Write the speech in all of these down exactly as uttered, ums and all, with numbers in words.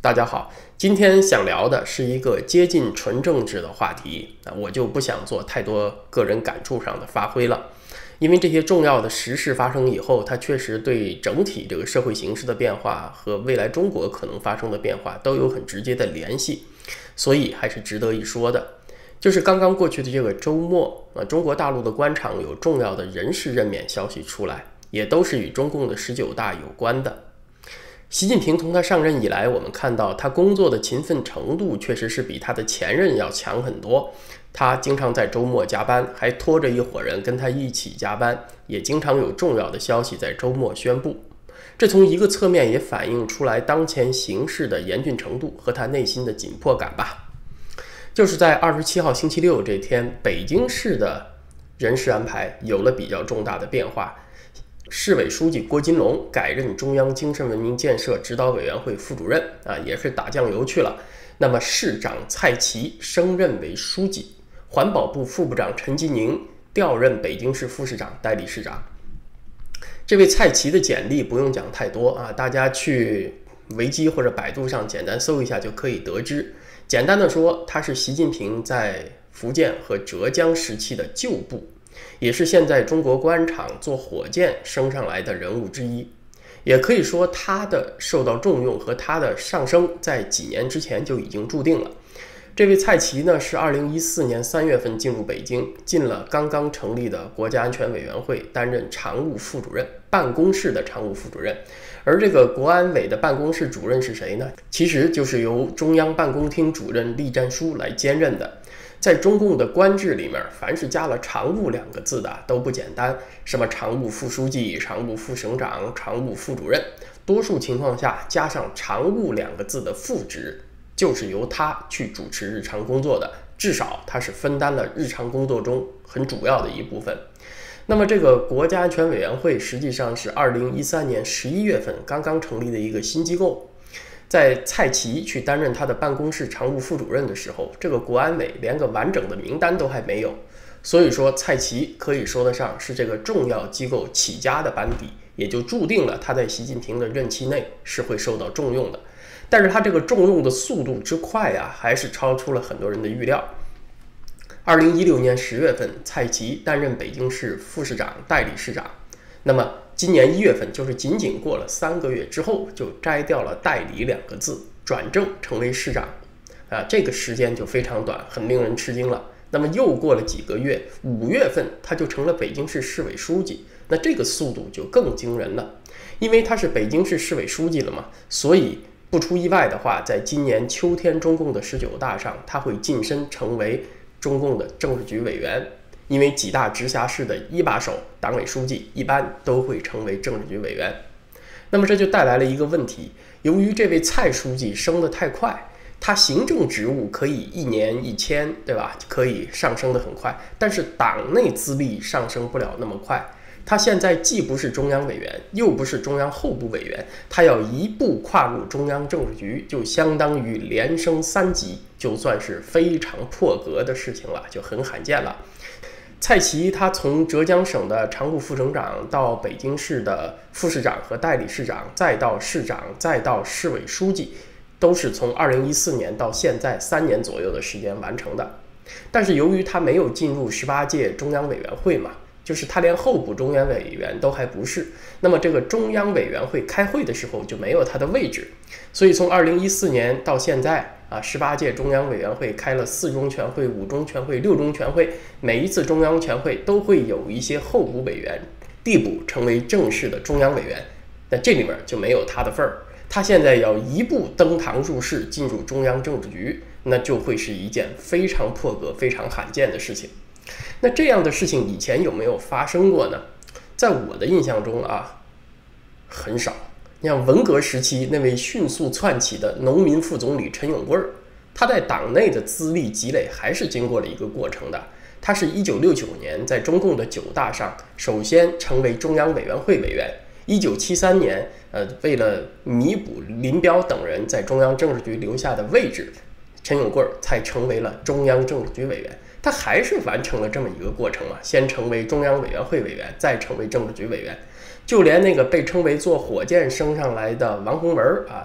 大家好，今天想聊的是一个接近纯政治的话题，那我就不想做太多个人感触上的发挥了，因为这些重要的时事发生以后，它确实对整体这个社会形势的变化和未来中国可能发生的变化都有很直接的联系，所以还是值得一说的。就是刚刚过去的这个周末，啊，中国大陆的官场有重要的人事任免消息出来，也都是与中共的十九大有关的。习近平从他上任以来，我们看到他工作的勤奋程度确实是比他的前任要强很多。他经常在周末加班，还拖着一伙人跟他一起加班，也经常有重要的消息在周末宣布。这从一个侧面也反映出来当前形势的严峻程度和他内心的紧迫感吧。就是在二十七号星期六这天，北京市的人事安排有了比较重大的变化。市委书记郭金龙改任中央精神文明建设指导委员会副主任啊，也是打酱油去了。那么市长蔡奇升任为书记，环保部副部长陈吉宁调任北京市副市长、代理市长。这位蔡奇的简历不用讲太多啊，大家去维基或者百度上简单搜一下就可以得知。简单的说，他是习近平在福建和浙江时期的旧部，也是现在中国官场做火箭升上来的人物之一，也可以说他的受到重用和他的上升在几年之前就已经注定了。这位蔡奇呢，是二零一四年三月份进入北京，进了刚刚成立的国家安全委员会，担任常务副主任，办公室的常务副主任。而这个国安委的办公室主任是谁呢？其实就是由中央办公厅主任栗战书来兼任的。在中共的官制里面，凡是加了常务两个字的都不简单，什么常务副书记、常务副省长、常务副主任，多数情况下加上常务两个字的副职，就是由他去主持日常工作的，至少他是分担了日常工作中很主要的一部分。那么这个国家安全委员会实际上是二零一三年十一月份刚刚成立的一个新机构。在蔡奇去担任他的办公室常务副主任的时候，这个国安委连个完整的名单都还没有，所以说蔡奇可以说得上是这个重要机构起家的班底，也就注定了他在习近平的任期内是会受到重用的。但是他这个重用的速度之快啊，还是超出了很多人的预料。二零一六年十月份，蔡奇担任北京市副市长、代理市长。那么今年一月份，就是仅仅过了三个月之后，就摘掉了代理两个字，转正成为市长。啊，这个时间就非常短，很令人吃惊了。那么又过了几个月，五月份他就成了北京市市委书记，那这个速度就更惊人了。因为他是北京市市委书记了嘛，所以不出意外的话，在今年秋天中共的十九大上，他会晋升成为中共的政治局委员。因为几大直辖市的一把手、党委书记一般都会成为政治局委员。那么这就带来了一个问题，由于这位蔡书记升得太快，他行政职务可以一年一签，对吧？可以上升得很快，但是党内资历上升不了那么快。他现在既不是中央委员，又不是中央候补委员，他要一步跨入中央政治局，就相当于连升三级，就算是非常破格的事情了，就很罕见了。蔡奇他从浙江省的常务副省长到北京市的副市长和代理市长，再到市长，再到市委书记，都是从二零一四年到现在三年左右的时间完成的。但是由于他没有进入十八届中央委员会嘛，就是他连候补中央委员都还不是，那么这个中央委员会开会的时候就没有他的位置。所以从二零一四年到现在啊，十八届中央委员会开了四中全会、五中全会、六中全会，每一次中央全会都会有一些候补委员递补成为正式的中央委员，那这里面就没有他的份儿。他现在要一步登堂入室进入中央政治局，那就会是一件非常破格、非常罕见的事情。那这样的事情以前有没有发生过呢？在我的印象中啊，很少。你像文革时期那位迅速窜起的农民副总理陈永贵，他在党内的资历积累还是经过了一个过程的。他是一九六九年在中共的九大上首先成为中央委员会委员，一九七三年呃，为了弥补林彪等人在中央政治局留下的位置，陈永贵才成为了中央政治局委员。他还是完成了这么一个过程嘛，先成为中央委员会委员，再成为政治局委员。就连那个被称为坐火箭升上来的王洪文啊，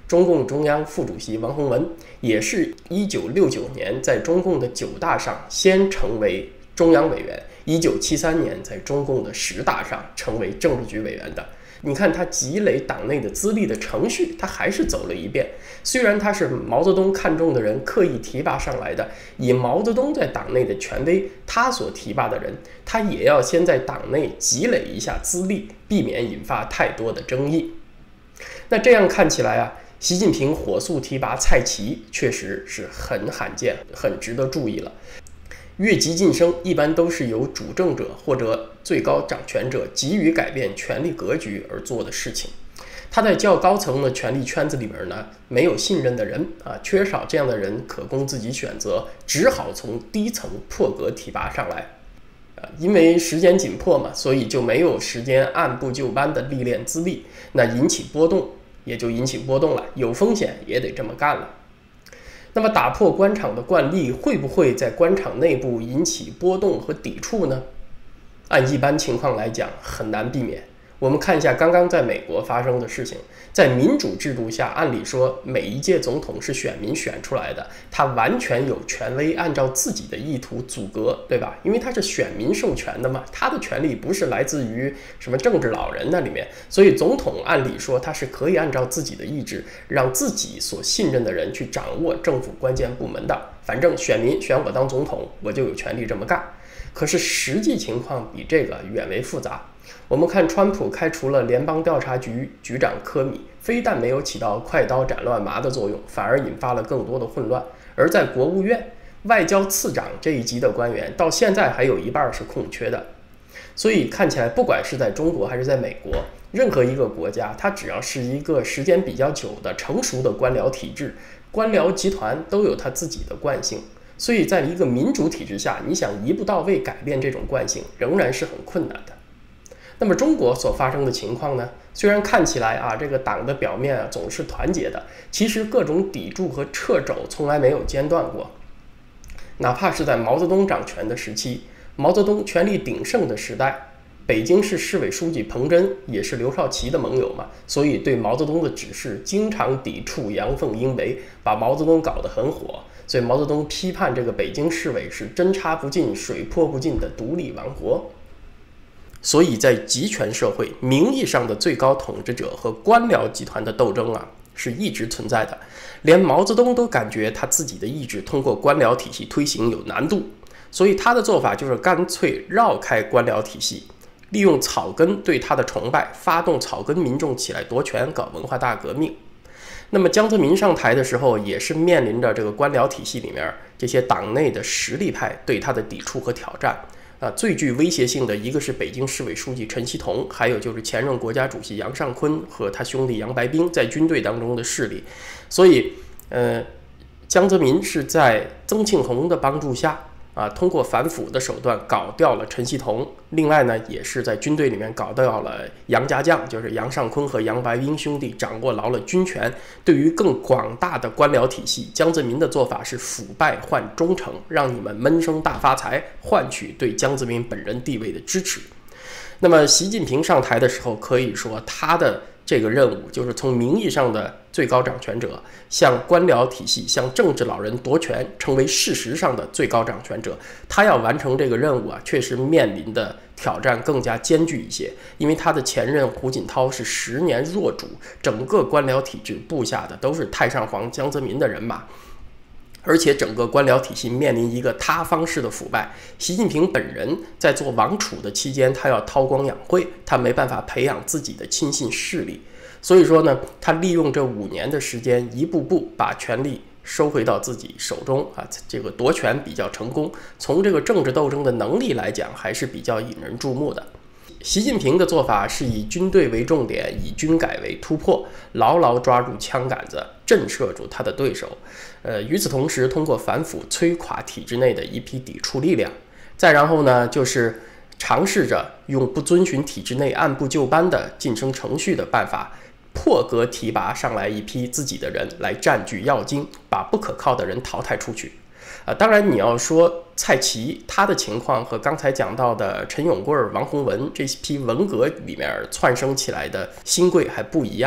中共中央副主席王洪文也是一九六九年在中共的九大上先成为中央委员，一九七三年在中共的十大上成为政治局委员的。你看他积累党内的资历的程序，他还是走了一遍。虽然他是毛泽东看中的人刻意提拔上来的，以毛泽东在党内的权威，他所提拔的人，他也要先在党内积累一下资历，避免引发太多的争议。那这样看起来啊，习近平火速提拔蔡奇，确实是很罕见，很值得注意了。越级晋升一般都是由主政者或者最高掌权者急于改变权力格局而做的事情。他在较高层的权力圈子里面呢，没有信任的人啊，缺少这样的人可供自己选择，只好从低层破格提拔上来。啊，因为时间紧迫嘛，所以就没有时间按部就班的历练资历，那引起波动也就引起波动了，有风险也得这么干了。那么打破官场的惯例，会不会在官场内部引起波动和抵触呢？按一般情况来讲，很难避免。我们看一下刚刚在美国发生的事情，在民主制度下，按理说每一届总统是选民选出来的，他完全有权威按照自己的意图组阁，对吧？因为他是选民授权的嘛，他的权利不是来自于什么政治老人那里面，所以总统按理说他是可以按照自己的意志，让自己所信任的人去掌握政府关键部门的。反正选民选我当总统，我就有权利这么干。可是实际情况比这个远为复杂。我们看川普开除了联邦调查局局长科米，非但没有起到快刀斩乱麻的作用，反而引发了更多的混乱。而在国务院，外交次长这一级的官员到现在还有一半是空缺的。所以看起来，不管是在中国还是在美国，任何一个国家，它只要是一个时间比较久的成熟的官僚体制，官僚集团都有它自己的惯性。所以在一个民主体制下，你想一步到位改变这种惯性，仍然是很困难的。那么中国所发生的情况呢？虽然看起来啊，这个党的表面啊总是团结的，其实各种抵触和掣肘从来没有间断过。哪怕是在毛泽东掌权的时期，毛泽东权力鼎盛的时代，北京市市委书记彭真也是刘少奇的盟友嘛，所以对毛泽东的指示经常抵触，阳奉阴违，把毛泽东搞得很火。所以毛泽东批判这个北京市委是针插不进、水泼不进的独立王国。所以在集权社会，名义上的最高统治者和官僚集团的斗争啊，是一直存在的。连毛泽东都感觉他自己的意志通过官僚体系推行有难度，所以他的做法就是干脆绕开官僚体系，利用草根对他的崇拜，发动草根民众起来夺权，搞文化大革命。那么江泽民上台的时候，也是面临着这个官僚体系里面这些党内的实力派对他的抵触和挑战。啊，最具威胁性的一个是北京市委书记陈锡同，还有就是前任国家主席杨尚昆和他兄弟杨白冰在军队当中的势力。所以，呃，江泽民是在曾庆红的帮助下啊，通过反腐的手段搞掉了陈锡同。另外呢，也是在军队里面搞掉了杨家将，就是杨尚昆和杨白冰兄弟掌握牢了军权。对于更广大的官僚体系，江泽民的做法是腐败换忠诚，让你们闷声大发财，换取对江泽民本人地位的支持。那么习近平上台的时候，可以说他的这个任务就是从名义上的最高掌权者向官僚体系、向政治老人夺权，成为事实上的最高掌权者。他要完成这个任务啊，确实面临的挑战更加艰巨一些，因为他的前任胡锦涛是十年弱主，整个官僚体制部下的都是太上皇江泽民的人马。而且整个官僚体系面临一个塌方式的腐败，习近平本人在做王储的期间，他要韬光养晦，他没办法培养自己的亲信势力，所以说呢，他利用这五年的时间，一步步把权力收回到自己手中啊，这个夺权比较成功。从这个政治斗争的能力来讲，还是比较引人注目的。习近平的做法是以军队为重点，以军改为突破，牢牢抓住枪杆子，震慑住他的对手。呃，与此同时，通过反腐摧垮体制内的一批抵触力量。再然后呢，就是尝试着用不遵循体制内按部就班的晋升程序的办法，破格提拔上来一批自己的人来占据要津，把不可靠的人淘汰出去。啊，当然你要说蔡奇他的情况和刚才讲到的陈永贵、王洪文这批文革里面窜升起来的新贵还不一样。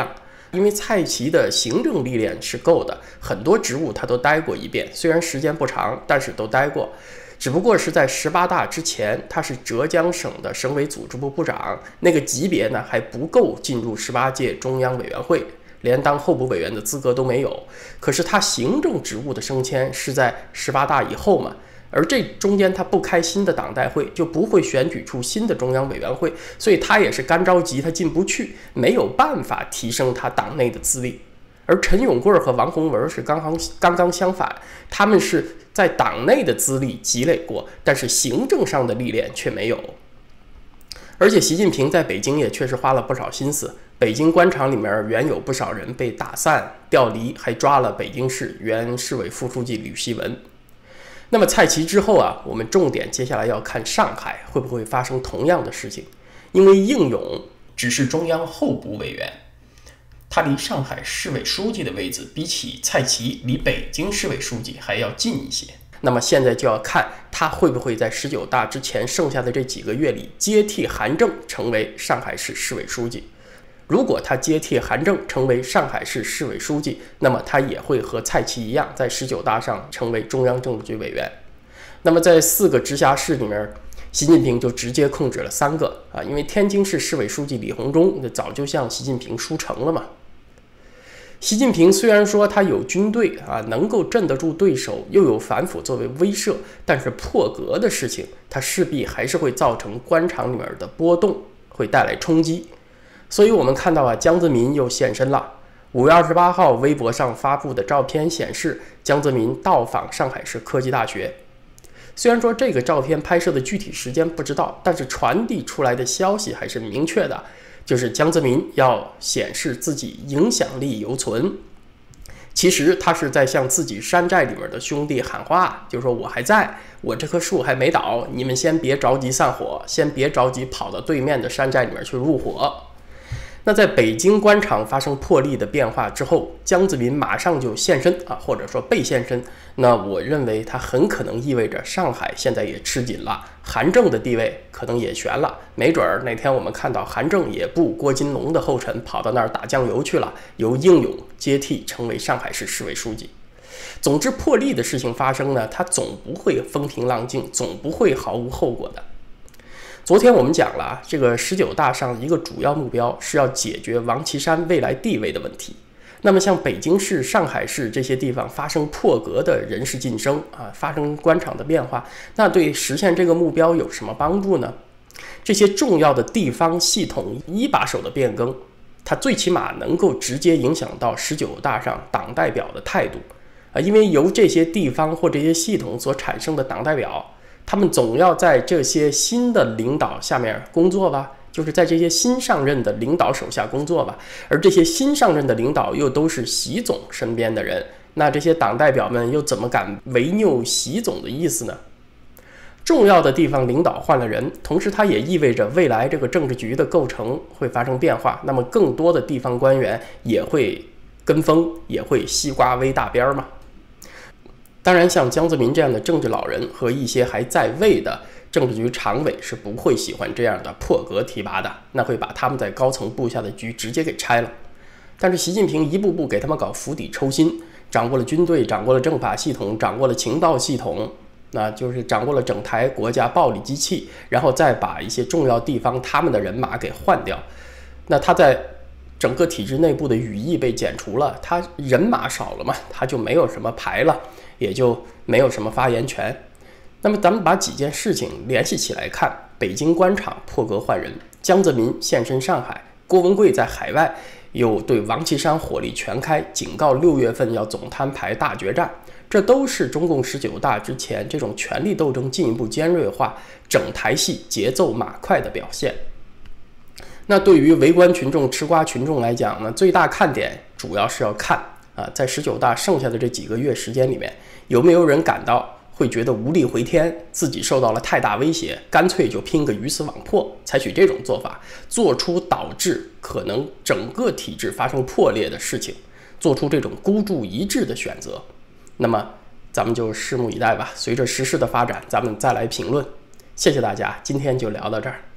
因为蔡奇的行政历练是够的，很多职务他都待过一遍，虽然时间不长，但是都待过。只不过是在十八大之前，他是浙江省的省委组织部部长，那个级别呢还不够进入十八届中央委员会，连当候补委员的资格都没有。可是他行政职务的升迁是在十八大以后嘛，而这中间他不开新的党代会，就不会选举出新的中央委员会，所以他也是干着急，他进不去，没有办法提升他党内的资历。而陈永贵和王洪文是刚刚刚刚相反，他们是在党内的资历积累过，但是行政上的历练却没有。而且习近平在北京也确实花了不少心思，北京官场里面原有不少人被打散调离，还抓了北京市原市委副书记吕锡文。那么蔡奇之后啊，我们重点接下来要看上海会不会发生同样的事情，因为应勇只是中央候补委员，他离上海市委书记的位置比起蔡奇离北京市委书记还要近一些。那么现在就要看他会不会在十九大之前剩下的这几个月里接替韩正成为上海市市委书记。如果他接替韩正成为上海市市委书记，那么他也会和蔡奇一样，在十九大上成为中央政治局委员。那么在四个直辖市里面，习近平就直接控制了三个啊，因为天津市市委书记李鸿忠早就向习近平书成了嘛。习近平虽然说他有军队啊，能够镇得住对手，又有反腐作为威慑，但是破格的事情，他势必还是会造成官场里面的波动，会带来冲击。所以我们看到啊，江泽民又现身了。五月二十八号，微博上发布的照片显示，江泽民到访上海市科技大学。虽然说这个照片拍摄的具体时间不知道，但是传递出来的消息还是明确的。就是江泽民要显示自己影响力犹存，其实他是在向自己山寨里面的兄弟喊话，就是说我还在，我这棵树还没倒，你们先别着急散伙，先别着急跑到对面的山寨里面去入伙。那在北京官场发生破例的变化之后，江泽民马上就现身啊，或者说被现身。那我认为他很可能意味着上海现在也吃紧了，韩正的地位可能也悬了，没准儿哪天我们看到韩正也步郭金龙的后尘，跑到那儿打酱油去了，由应勇接替成为上海市市委书记。总之，破例的事情发生呢，它总不会风平浪静，总不会毫无后果的。昨天我们讲了啊，这个十九大上一个主要目标是要解决王岐山未来地位的问题。那么像北京市、上海市这些地方发生破格的人事晋升啊，发生官场的变化，那对实现这个目标有什么帮助呢？这些重要的地方系统一把手的变更，它最起码能够直接影响到十九大上党代表的态度啊，因为由这些地方或这些系统所产生的党代表，他们总要在这些新的领导下面工作吧，就是在这些新上任的领导手下工作吧。而这些新上任的领导又都是习总身边的人，那这些党代表们又怎么敢违拗习总的意思呢？重要的地方领导换了人，同时它也意味着未来这个政治局的构成会发生变化，那么更多的地方官员也会跟风，也会西瓜煨大边嘛。当然，像江泽民这样的政治老人和一些还在位的政治局常委是不会喜欢这样的破格提拔的，那会把他们在高层部下的局直接给拆了。但是习近平一步步给他们搞釜底抽薪，掌握了军队，掌握了政法系统，掌握了情报系统，那就是掌握了整台国家暴力机器，然后再把一些重要地方他们的人马给换掉。那他在整个体制内部的羽翼被剪除了，他人马少了嘛，他就没有什么牌了，也就没有什么发言权。那么咱们把几件事情联系起来看，北京官场破格换人，江泽民现身上海，郭文贵在海外又对王岐山火力全开，警告六月份要总摊牌大决战，这都是中共十九大之前这种权力斗争进一步尖锐化，整台戏节奏马快的表现。那对于围观群众、吃瓜群众来讲呢，最大看点主要是要看啊，在十九大剩下的这几个月时间里面，有没有人感到会觉得无力回天，自己受到了太大威胁，干脆就拼个鱼死网破，采取这种做法，做出导致可能整个体制发生破裂的事情，做出这种孤注一掷的选择。那么咱们就拭目以待吧，随着时事的发展，咱们再来评论。谢谢大家，今天就聊到这儿。